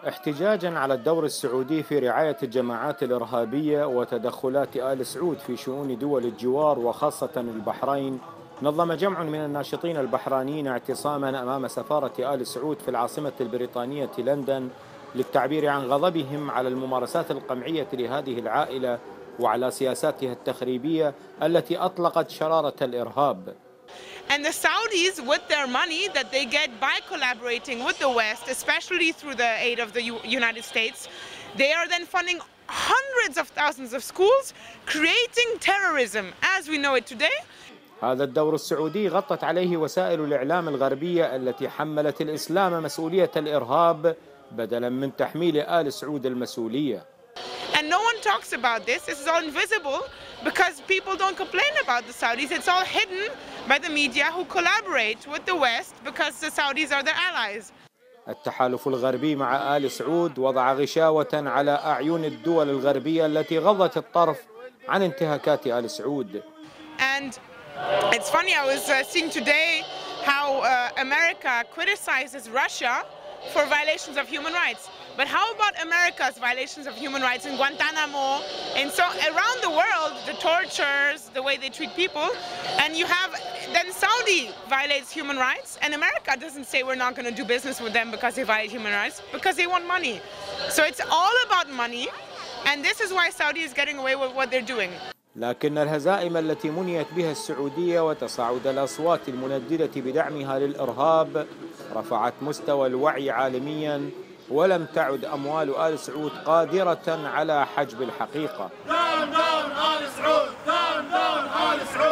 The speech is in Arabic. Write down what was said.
احتجاجا على الدور السعودي في رعاية الجماعات الإرهابية وتدخلات آل سعود في شؤون دول الجوار وخاصة البحرين، نظم جمع من الناشطين البحرانيين اعتصاما أمام سفارة آل سعود في العاصمة البريطانية لندن للتعبير عن غضبهم على الممارسات القمعية لهذه العائلة وعلى سياساتها التخريبية التي أطلقت شرارة الإرهاب. And the Saudis, with their money that they get by collaborating with the West, especially through the aid of the United States, they are then funding hundreds of thousands of schools, creating terrorism as we know it today. هذا الدور السعودي غطت عليه وسائل الإعلام الغربية التي حملت الإسلام مسؤولية الإرهاب بدلا من تحميل آل سعود المسؤولية. And no one talks about this. This is all invisible because people don't complain about the Saudis. It's all hidden by the media who collaborate with the West because the Saudis are their allies. التحالف الغربي مع آل سعود وضع غشاوة على أعين الدول الغربية التي غضت الطرف عن انتهاكات آل سعود. And it's funny, I was seeing today how America criticizes Russia for violations of human rights. But how about America's violations of human rights in Guantanamo and so around the world, the tortures, the way they treat people, and you have then Saudi violates human rights and America doesn't say we're not going to do business with them because they violate human rights, because they want money. So it's all about money, and this is why Saudi is getting away with what they're doing. لكن الهزائم التي منيت بها السعودية وتصاعد الأصوات المنددة بدعمها للإرهاب رفعت مستوى الوعي عالميا، ولم تعد أموال آل سعود قادرة على حجب الحقيقة.